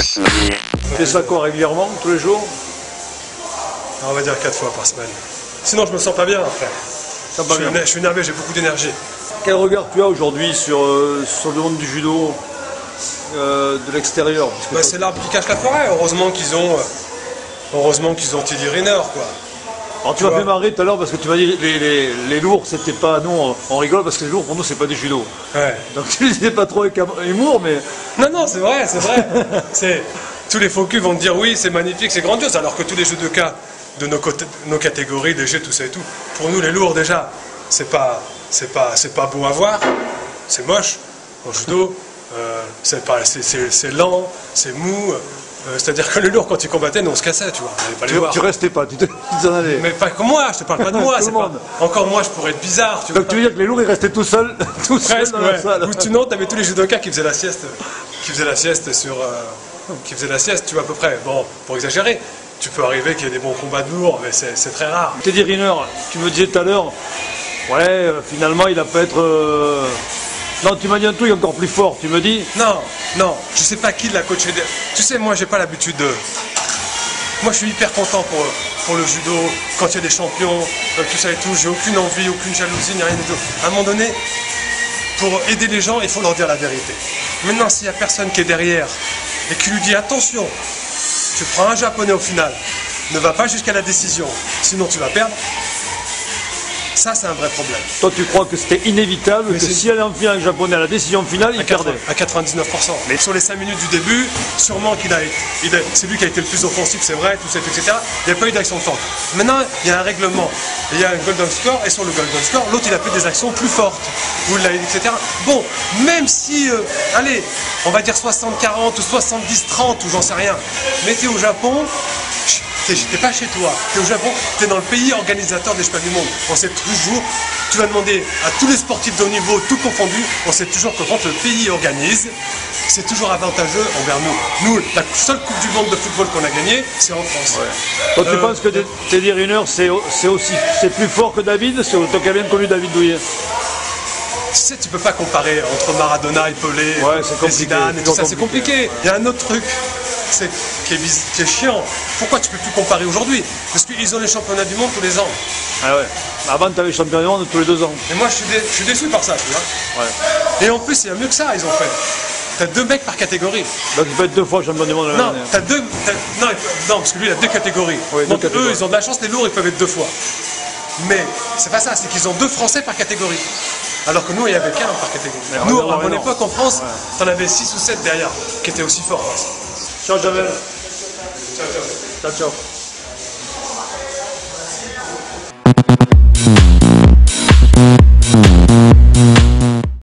aussi. Tu fais ça quoi, régulièrement, tous les jours? On va dire 4 fois par semaine. Sinon, je me sens pas bien après. Je suis énervé, j'ai beaucoup d'énergie. Quel regard tu as aujourd'hui sur le monde du judo de l'extérieur? Bah, c'est l'arbre qui cache la forêt. Heureusement qu'ils ont Teddy Riner, quoi. Alors tu m'as fait marrer tout à l'heure parce que tu m'as dit les lourds, c'était pas... Nous, on rigole parce que les lourds, pour nous, c'est pas du judo. Ouais. Donc tu disais pas trop avec humour, mais... Non, c'est vrai, c'est vrai. Tous les focus vont te dire oui, c'est magnifique, c'est grandiose, alors que tous les jeux de cas de nos catégories, les jeux, tout ça et tout, pour nous, les lourds, déjà, c'est pas beau à voir, c'est moche. En judo, c'est lent, c'est mou. C'est-à-dire que les lourds, quand ils combattaient, nous on se cassait, tu vois. On pas les voir. Tu restais pas, tu t'en allais. Mais pas comme moi, je te parle pas de moi. Encore moi, je pourrais être bizarre. Tu Donc tu veux dire que les lourds, ils restaient tout seuls presque, dans la salle. Ou sinon, t'avais tous les judokas qui faisaient la sieste, tu vois, à peu près. Bon, pour exagérer, tu peux arriver qu'il y ait des bons combats de lourds, mais c'est très rare. Teddy Riner, tu me disais tout à l'heure, ouais, finalement, il a pas être... Non, tu m'as dit un truc encore plus fort, tu me dis... Non, je sais pas qui l'a coaché. Tu sais, moi, j'ai pas l'habitude de... Moi, je suis hyper content pour le judo, quand il y a des champions, tout ça et tout. J'ai aucune envie, aucune jalousie, ni rien du tout. À un moment donné, pour aider les gens, il faut leur dire la vérité. Maintenant, s'il y a personne qui est derrière et qui lui dit attention, tu prends un japonais au final, ne va pas jusqu'à la décision, sinon tu vas perdre. Ça, c'est un vrai problème. Toi, tu crois que c'était inévitable, que si elle est en finale japonais à la décision finale, il perdait? À 99%. Mais sur les 5 minutes du début, sûrement c'est lui qui a été le plus offensif, c'est vrai, tout ça, etc. Il n'y a pas eu d'action de temps. Maintenant, il y a un règlement. Il y a un golden score, et sur le golden score, l'autre, il a fait des actions plus fortes. Vous l'avez dit, etc. Bon, même si, allez, on va dire 60-40 ou 70-30 ou j'en sais rien. Mais t'es au Japon... T'es pas chez toi, t'es au Japon, t'es dans le pays organisateur des championnats du monde. On sait toujours, tu vas demander à tous les sportifs de haut niveau, tout confondu, on sait toujours que quand le pays organise, c'est toujours avantageux envers nous. Nous, la seule Coupe du Monde de football qu'on a gagnée, c'est en France. Ouais. Toi, tu penses que Teddy Riner, c'est plus fort que David? Toi qui as bien connu David Douillet. Tu sais, tu peux pas comparer entre Maradona et Pelé, et Zidane et tout ça, c'est compliqué. Il y a un autre truc qui est chiant. Pourquoi tu peux plus comparer aujourd'hui? Parce qu'ils ont les championnats du monde tous les ans. Ah ouais. Avant, tu avais les championnats du monde tous les 2 ans. Et moi, je suis déçu par ça, tu vois. Ouais. Et en plus, il y a mieux que ça, ils ont fait. T'as 2 mecs par catégorie. Donc il peut être 2 fois champion du monde l'année dernière. Non, parce que lui, il a 2 catégories. Oui, donc eux, ils ont de la chance, les lourds, ils peuvent être 2 fois. Mais c'est pas ça, c'est qu'ils ont 2 Français par catégorie. Alors que nous, il n'y avait qu'un par catégorie. Nous, à mon époque, en France, t'en avais 6 ou 7 derrière, qui étaient aussi forts. Ciao, Jamel. Ciao. Ciao, ciao.